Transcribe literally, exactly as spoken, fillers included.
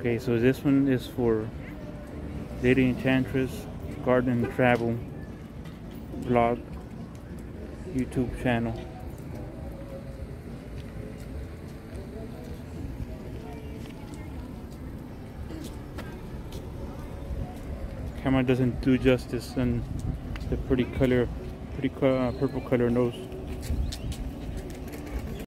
Okay, so this one is for Lady Enchantress Garden and Travel Vlog YouTube channel. Camera doesn't do justice on the pretty color, pretty uh, purple color nose.